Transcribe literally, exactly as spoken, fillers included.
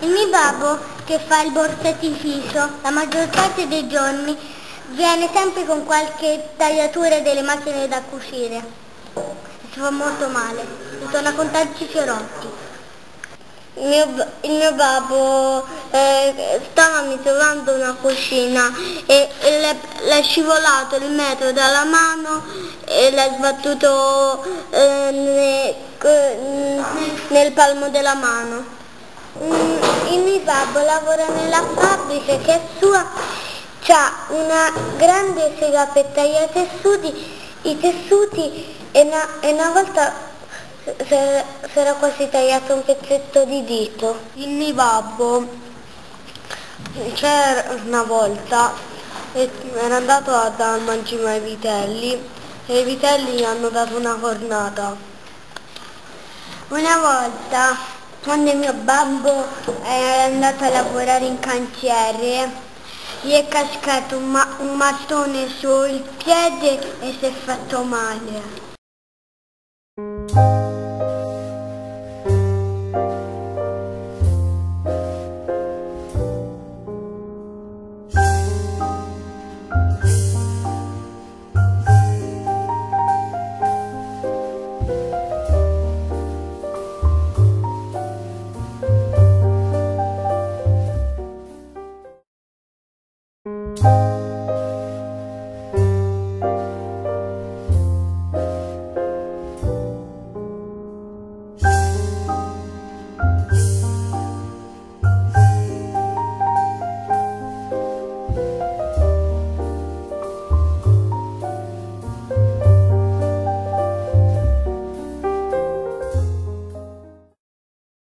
Il mio babbo, che fa il borsatificio, la maggior parte dei giorni viene sempre con qualche tagliatura delle macchine da cucire. Si fa molto male, torna con tanti fiorotti. Il mio, il mio babbo eh, stava misurando una cucina e, e le, le è scivolato il metro dalla mano e l'ha sbattuto eh, ne, nel palmo della mano. Il mio babbo lavora nella fabbrica che è sua, c'ha una grande sega per tagliare i tessuti, i tessuti e una, e una volta si era quasi tagliato un pezzetto di dito. Il mio babbo c'era una volta, era andato da Mangimo ai vitelli e i vitelli gli hanno dato una cornata. Una volta, quando il mio babbo è andato a lavorare in cantiere, gli è cascato un, ma un mattone sul piede e si è fatto male.